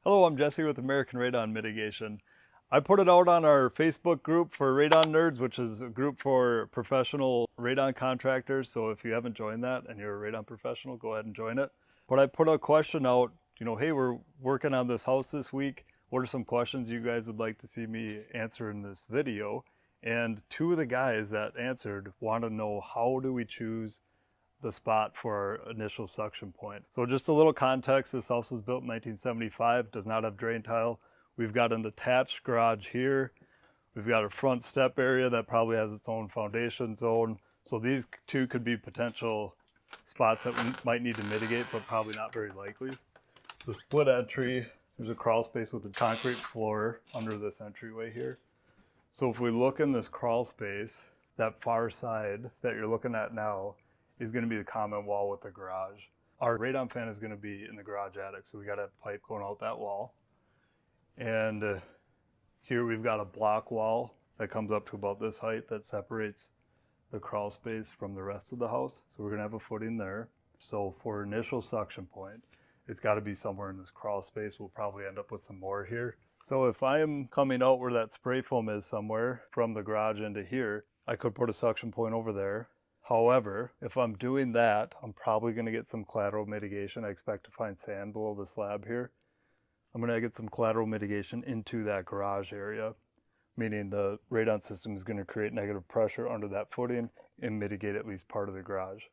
Hello, I'm Jesse with American Radon Mitigation. I put it out on our Facebook group for Radon Nerds, which is a group for professional radon contractors. So if you haven't joined that and you're a radon professional, go ahead and join it. But I put a question out, hey, we're working on this house this week. What are some questions you guys would like to see me answer in this video? And two of the guys that answered want to know, how do we choose the spot for our initial suction point? So just a little context, this house was built in 1975, does not have drain tile. We've got an attached garage here. We've got a front step area that probably has its own foundation zone. So these two could be potential spots that we might need to mitigate, but probably not very likely. It's a split entry. There's a crawl space with a concrete floor under this entryway here. So if we look in this crawl space, that far side that you're looking at now is going to be the common wall with the garage. Our radon fan is going to be in the garage attic, so we got a pipe going out that wall. And here we've got a block wall that comes up to about this height that separates the crawl space from the rest of the house. So we're going to have a footing there. So for initial suction point, it's got to be somewhere in this crawl space. We'll probably end up with some more here. So if I am coming out where that spray foam is somewhere from the garage into here, I could put a suction point over there. However, if I'm doing that, I'm probably going to get some collateral mitigation. I expect to find sand below the slab here. I'm going to get some collateral mitigation into that garage area, meaning the radon system is going to create negative pressure under that footing and mitigate at least part of the garage.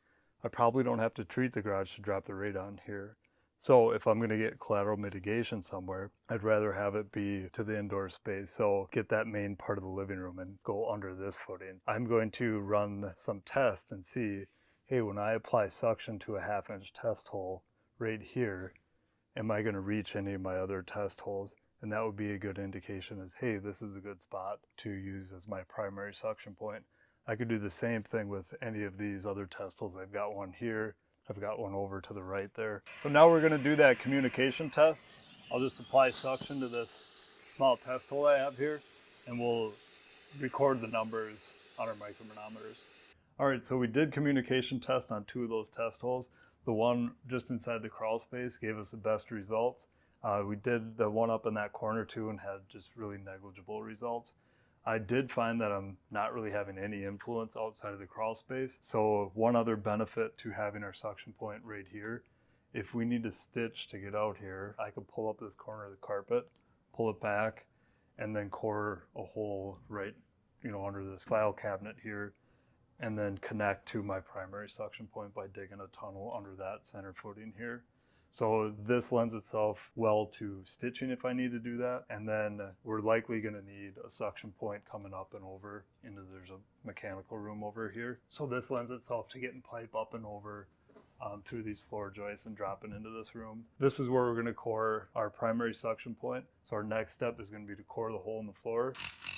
I probably don't have to treat the garage to drop the radon here. So if I'm going to get collateral mitigation somewhere, I'd rather have it be to the indoor space. So get that main part of the living room and go under this footing. I'm going to run some tests and see, hey, when I apply suction to a 1/2 inch test hole right here, am I going to reach any of my other test holes? And that would be a good indication as, hey, this is a good spot to use as my primary suction point. I could do the same thing with any of these other test holes. I've got one here. I've got one over to the right there. So now we're going to do that communication test. I'll just apply suction to this small test hole I have here, and we'll record the numbers on our micromanometers. All right, so we did communication test on 2 of those test holes. The one just inside the crawl space gave us the best results. We did the one up in that corner too and had just really negligible results. I did find that I'm not really having any influence outside of the crawl space. So one other benefit to having our suction point right here, if we need to stitch to get out here, I could pull up this corner of the carpet, pull it back, and then core a hole right, under this file cabinet here, and then connect to my primary suction point by digging a tunnel under that center footing here. So this lends itself well to stitching if I need to do that. And then we're likely going to need a suction point coming up and over there's a mechanical room over here. So this lends itself to getting pipe up and over through these floor joists and dropping into this room. This is where we're going to core our primary suction point. So our next step is going to be to core the hole in the floor,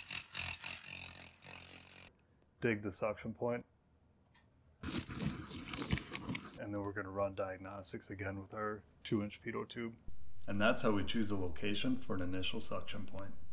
dig the suction point, and then we're going to run diagnostics again with our 2-inch pitot tube. And that's how we choose the location for an initial suction point.